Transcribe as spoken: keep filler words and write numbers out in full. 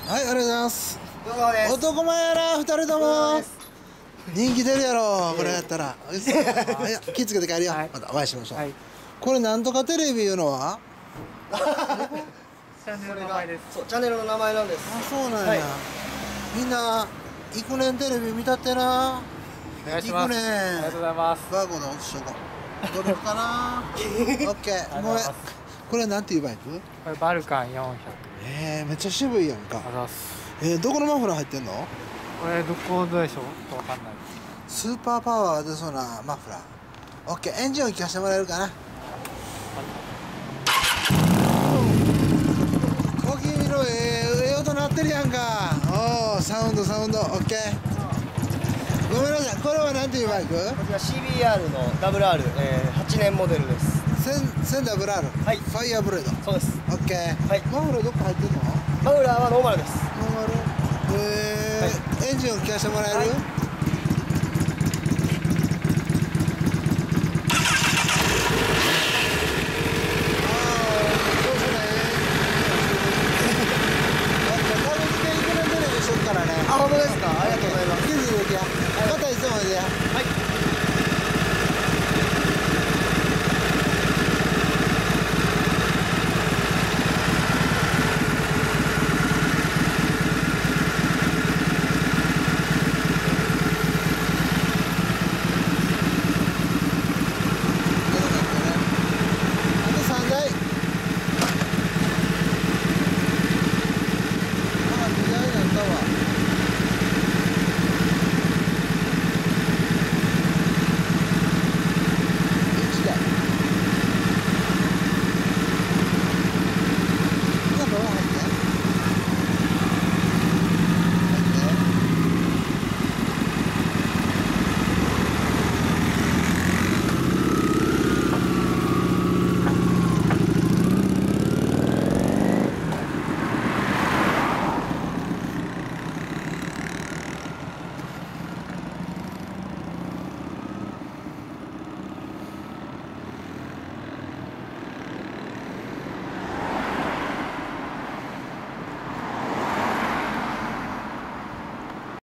はい、ありがとうございます。 どうもです。 男前やな、二人とも。人気出るやろ、これやったら。いや、気付けて帰るよ。またお会いしましょう。これなんとかテレビいうのは。 チャンネルの名前です。そう、チャンネルの名前なんです。 あ、そうなんや。みんな、いくねんテレビ見たってな。 お願いします。ありがとうございます。 バーコード押しとこう。どれかな。オッケー。ごめん。これなんていうバイク？ これバルカンよんひゃく。 ええ、めっちゃ渋いやんか。 あざす。 えー、どこのマフラー入ってんの？ これどこでしょう？わかんないです。 スーパーパワーが出そうなマフラー。オッケー、エンジンを聞かせてもらえるかな。小気味のええええ音鳴ってるやんか。おお、サウンドサウンド、オッケー。ごめんなさい、これはなんていうバイク？ こちら シービーアール の ダブルアール、えー、はちねんモデルです。 センセンダーブラール。 はい。 ファイヤーブレード。 そうです。 オッケー。 はい。 マフラーどっか入ってんの？ マフラーはノーマルです。 ノーマル。えー、はい、エンジンを聞かせてもらえる？はい。